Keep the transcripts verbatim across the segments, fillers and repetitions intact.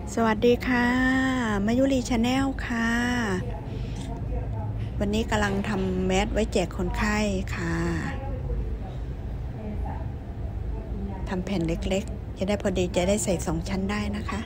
สวัสดีค่ะมายุรีชาแนลค่ะวันนี้กำลังทำแมสไว้แจกคนไข้ค่ะทำแผ่นเล็กๆจะได้พอดีจะได้ใส่สองชั้นได้นะคะ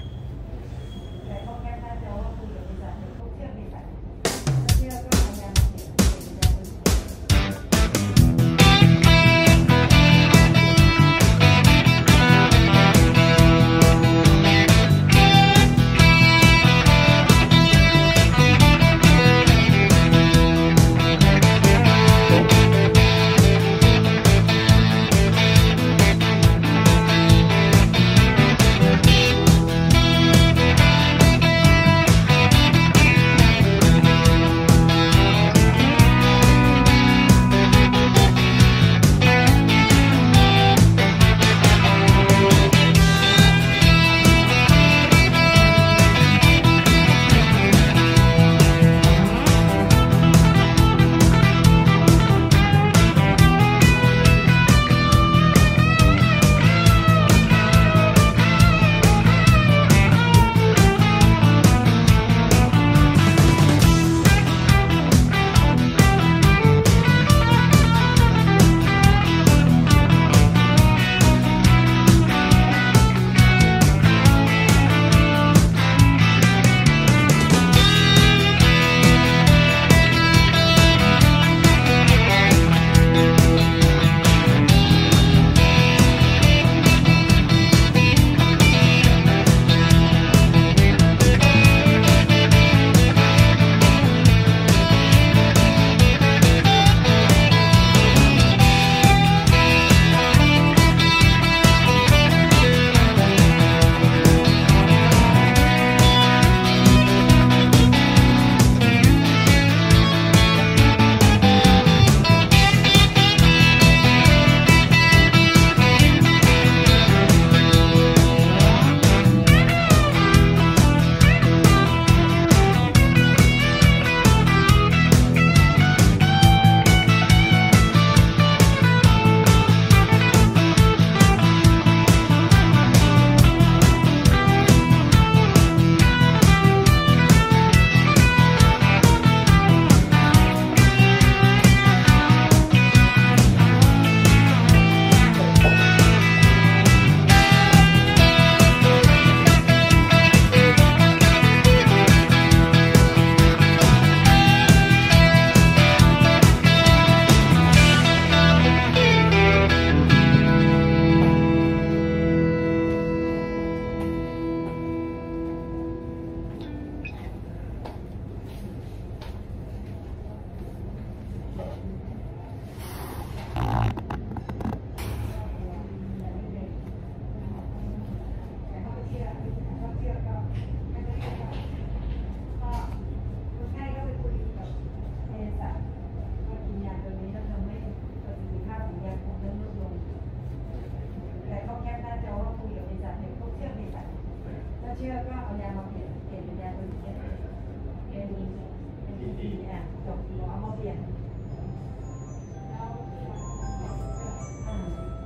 เชื่อก็เอายามาเปลี่ยนเปลี่ยนเป็นยาตัวนี้เป็นเป็นดีอ่ะจบหมอเอามาเปลี่ยนอ่า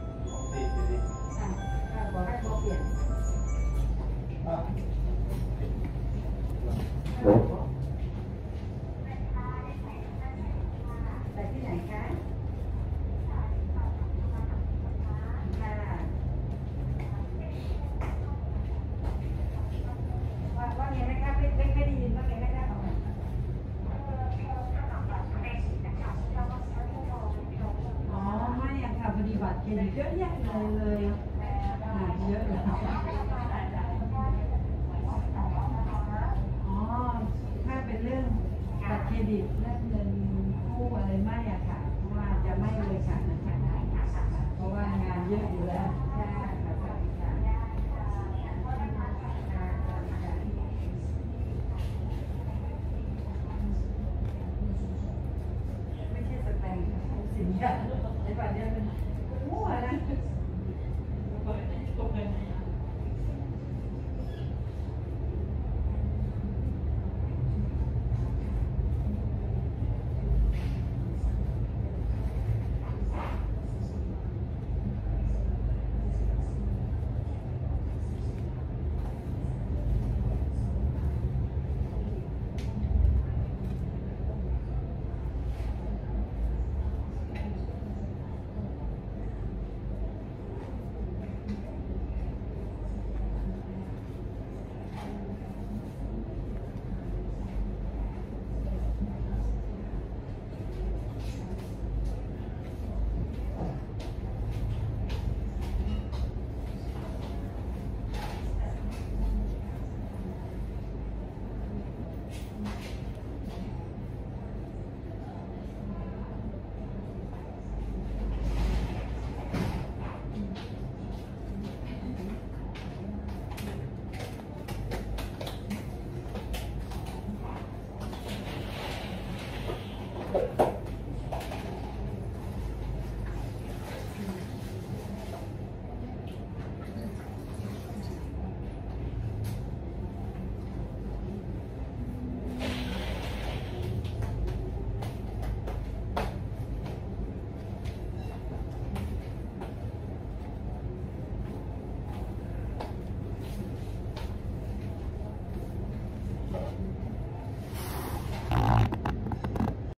อ่าบอกให้หมอเปลี่ยนแต่ที่ไหนคะว่าไงไหมครับไม่ไม่ได้ยินว่าไงไหมครับอ๋อไม่อะค่ะปฏิบัติเครดิตเยอะแยะเลยเลยเยอะเลยอ๋อถ้าเป็นเรื่องบัตรเครดิตเรื่องเงินกู้อะไรไม่อะค่ะว่าจะไม่เลยค่ะเพราะว่างานเยอะอยู่แล้วสินค้าในป่าเนี้ยเป็นมั่วนะ